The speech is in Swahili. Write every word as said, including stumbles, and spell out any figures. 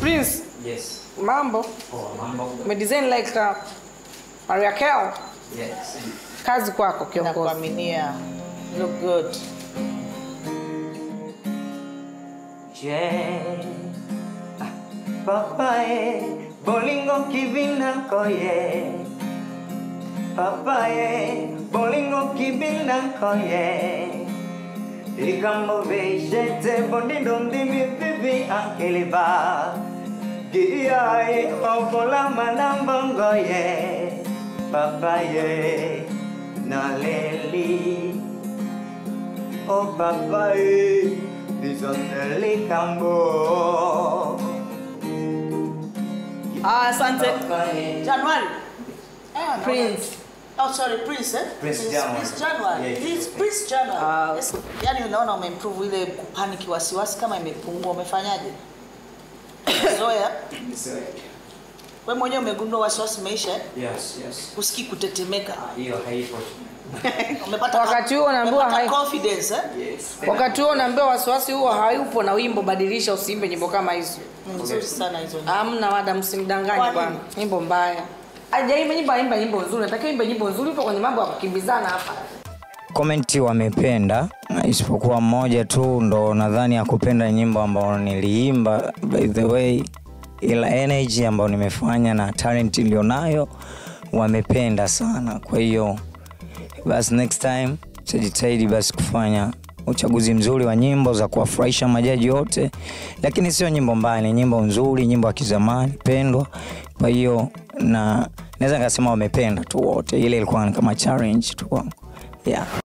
Prince. Yes. Mambo. Oh, mambo. Me design like uh, Maria Kel. Yes. Kazi kwako kiongozi. Nakuaminia. Look good. Yeah. Papaye, bolingo kibina koye. Papaye, bolingo kibina koye. Likambo vejete bondindo ndimi bibi ankeliba. Giyae okola manambongo ye. Papaye, naleli. Oh papaye, bisonne likambo. Ah, asante. January. Ah, Prince. Oh, sorry, Prince, eh? Prince January. Prince January. Yeah. Prince, Prince January. Uh, yes. Yani unaona umeimprove ile kupaniki wasiwasi kama imepungua, umefanyaje? Zoea. Wewe mwenyewe umegundua wasiwasi umeisha? Yes, yes. Usiki kutetemeka. Hiyo haipo. Umepata wakati huo unaambiwa hai confidence, eh? Yes. Wakati huo unaambiwa wasiwasi huo hayupo na wimbo badilisha usiimbe nyimbo kama hizo. Nzuri sana hizo. Hamna wada msimdanganye bwana. Nyimbo mbaya. Hajaimba nyimbo imba nyimbo nzuri. Nataka imbe nyimbo nzuri upo kwenye mambo ya kukimbizana hapa. Komenti wamependa isipokuwa mmoja tu ndo nadhani akupenda nyimbo ambayo niliimba. By the way, ila energy ambayo nimefanya na talent nilionayo wamependa sana. Kwa hiyo basi next time tutajitahidi basi kufanya uchaguzi mzuri wa nyimbo za kuwafurahisha majaji wote, lakini sio nyimbo mbaya, ni nyimbo nzuri, nyimbo ya kizamani pendwa. Kwa hiyo na naweza ngasema wamependa tu wote. Ile ilikuwa kama challenge tu kwangu. Yeah.